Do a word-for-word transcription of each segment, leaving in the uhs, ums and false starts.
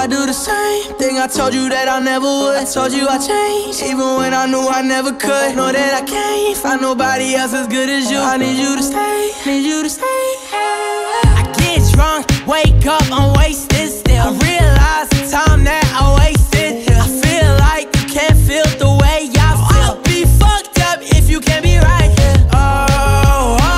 I do the same thing I told you that I never would. I told you I changed, even when I knew I never could. Know that I can't find nobody else as good as you. I need you to stay, need you to stay. I get drunk, wake up, I'm wasted still. I realize the time that I wasted. I feel like you can't feel the way I feel. I'll be fucked up if you can't be right here. Oh, oh.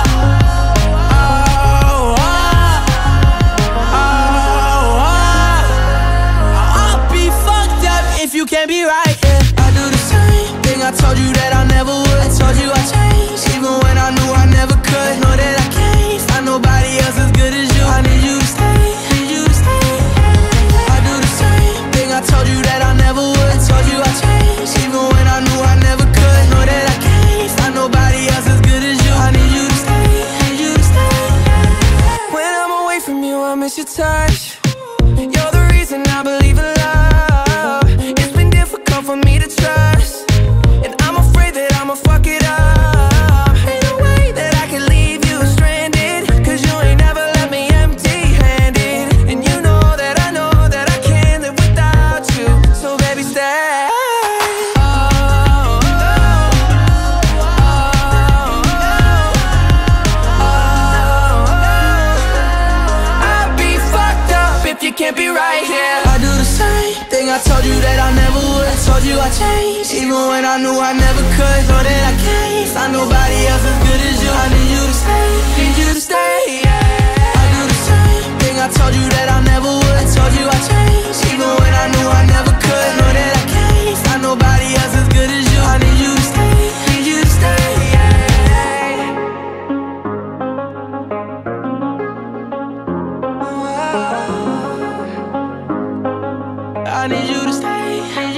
You can't be right, yeah. I do the same thing I told you that I never would. I told you I changed, even when I knew I never could. Know that I can't find nobody else as good as you. I need you to stay, need you to stay. I do the same thing I told you that I never would. I told you I changed, even when I knew I never could. Know that I can't find nobody else as good as you. I need you to stay, need you to stay. When I'm away from you, I miss your touch. You're the reason I believe in love. For me to trust, and I'm afraid that I'ma fuck it up. Ain't no way that I can leave you stranded, cause you ain't never left me empty-handed. And you know that I know that I can't live without you, so baby stay. Oh, oh, oh, oh, oh. I'd be fucked up if you can't be right here. I do the same thing I told you that I never would. I told you I changed, even when I knew I never could. Know that I can't find nobody else as good as you. I need you to stay, need you to stay, yeah. I do the same thing I told you that I never would. I told you I changed, even when I knew I never could. Know that I can't find nobody else as good as you. I need you to stay, need you to stay, yeah. I need you to stay.